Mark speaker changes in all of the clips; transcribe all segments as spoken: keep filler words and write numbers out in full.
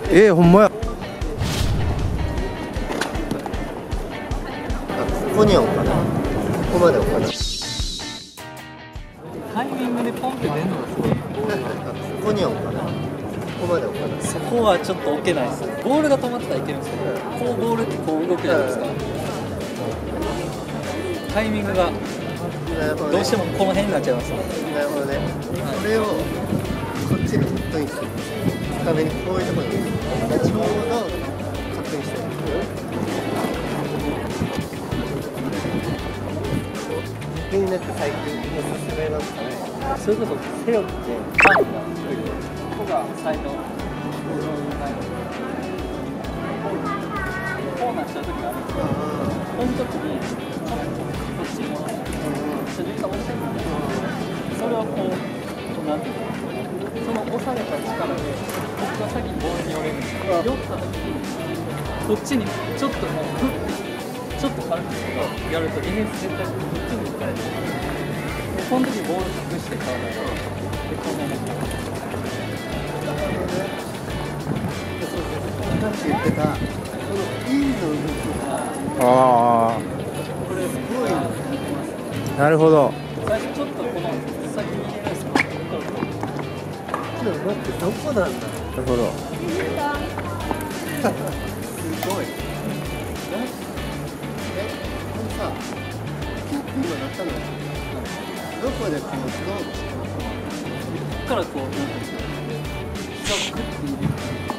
Speaker 1: えー、ほんまや。
Speaker 2: ここには置かない。ここまで置かない。
Speaker 3: タイミングでポンって出るのがすごい。
Speaker 2: ここには置かない。ここまで置かない。
Speaker 3: そこはちょっと置けないです。ボールが止まってたらいけるんですけど、こうボールってこう動くじゃないですか。タイミングがどうしてもこの辺になっちゃいます。
Speaker 2: なるほどね。これをこっちにフットインする。深めにこういうところにちょうどカットインしてる。逆になんか最近おすすめなんですかね。
Speaker 3: それこそ背負ってパンがここがサイドこうなっちゃう時があるんですよ。この時にちょっとこっちに戻してちょっと一回押してみて、それをこうなんていうか、その押された力で僕が先にボールに寄れるんですよ。寄った時にこっちにちょっともうフッてちょっと軽くやるとディフェンス絶対こっちに行かれて、この時ボール隠してからだとでこのまま
Speaker 2: さっき言ってたこのインの動きが
Speaker 1: あ
Speaker 2: これすごい
Speaker 1: あ、なるほど。
Speaker 3: 最初ちょっとこの先に入れないですか。
Speaker 2: ちょっと待ってどこなんだ。
Speaker 1: なるほど。
Speaker 2: すごい。え、このさ、キュッて今なったのよ。どこでこのどう
Speaker 3: こっからこうなんていうんですか、膝をクッて入れる。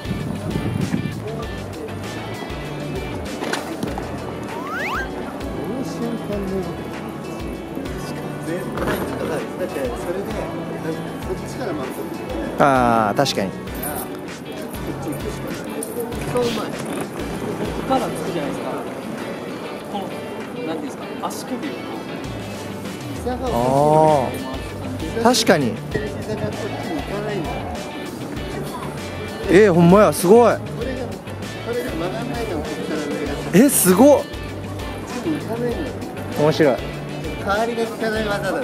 Speaker 2: この瞬間の絶対につかない。だってそれでなんかこっちから回すんだよ。
Speaker 1: ああ、確かに。
Speaker 2: こっち行くしかない。そううまい。
Speaker 3: ここからつくじゃないですか。このなんていうんですか、足首をこ
Speaker 2: 膝が
Speaker 1: あ
Speaker 3: う回す感じ。
Speaker 1: あ、確かに。
Speaker 2: 膝がこっちに行かないんだよ。
Speaker 1: えー、ほんまや、すごい。
Speaker 2: これがこれが曲がらないのこっから上が
Speaker 1: え、すごっ。
Speaker 2: こっちに行かないんだよ。
Speaker 1: 面白い。
Speaker 2: 代わりが効かない技だよ。うんうん。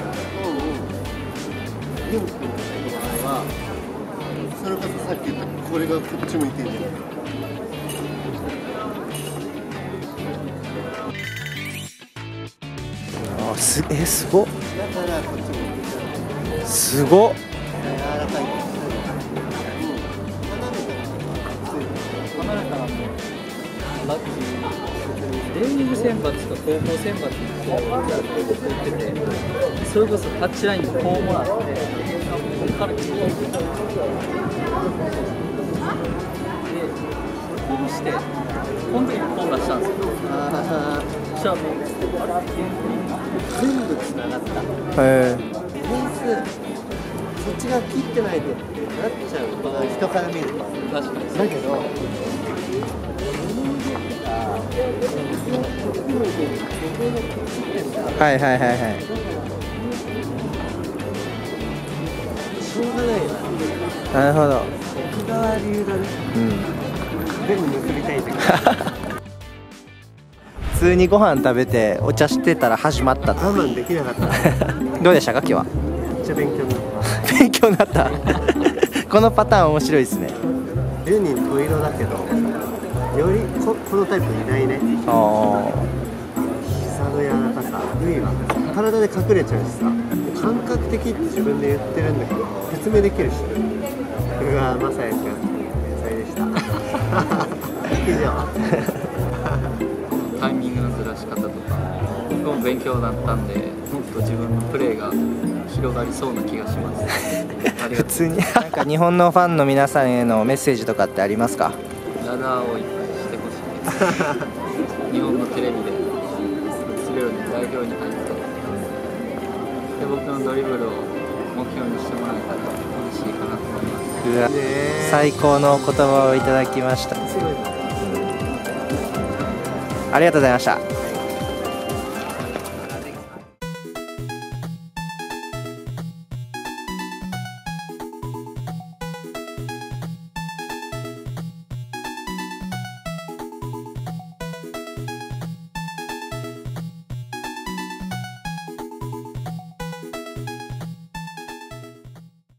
Speaker 2: リンクの場合はそれこそさっき言ったこれがこっち向いてるじゃない。
Speaker 1: あー、す、え、すごっ。
Speaker 2: だからこっち向いてる。
Speaker 1: すごっ。
Speaker 2: 柔らかい。うん。
Speaker 3: 離れたらもうラッキー。レーニング選抜と高校選抜って言ってて、それこそタッチラインにこうもらって、ここからキックで、こうして、この時にこう出したんですよ。
Speaker 2: ああ、
Speaker 3: そしたらもう、
Speaker 2: 全部つながった。
Speaker 1: え
Speaker 2: ディフェンスそっちが切ってないとなっちゃうのが人から見ると。
Speaker 3: 確かに。
Speaker 2: だけど
Speaker 1: ー、はいはいはいはい。
Speaker 2: しょうがないよ。
Speaker 1: なるほど。
Speaker 2: 奥川流だね。
Speaker 1: うん。
Speaker 2: 全部結びたいんだけど。
Speaker 1: 普通にご飯食べてお茶してたら始まったと。
Speaker 2: 我慢できなかった。
Speaker 1: どうでしたか今日は。
Speaker 2: めっちゃ勉強になった。
Speaker 1: 勉強になったこのパターン面白いですね。
Speaker 2: じゅうにん十色だけどより こ, このタイプいないね。
Speaker 1: あ
Speaker 2: 膝の柔らかさ、ルイは体で隠れちゃうしさ、感覚的って自分で言ってるんだけど説明できるし。うわー、まさやくん天才でした以上
Speaker 3: タイミングのずらし方とか僕も勉強だったんで、もっと自分のプレーが広がりそうな気がしますありがとう。
Speaker 1: 普通になんか日本のファンの皆さんへのメッセージとかってありますか。
Speaker 3: ラダーをいっぱいしてほしいです日本のテレビで強い代表に入ってで僕のドリブルを目標にしてもらえたら嬉しいかなと思います。
Speaker 1: うわ、最高の言葉をいただきました。ありがとうございました。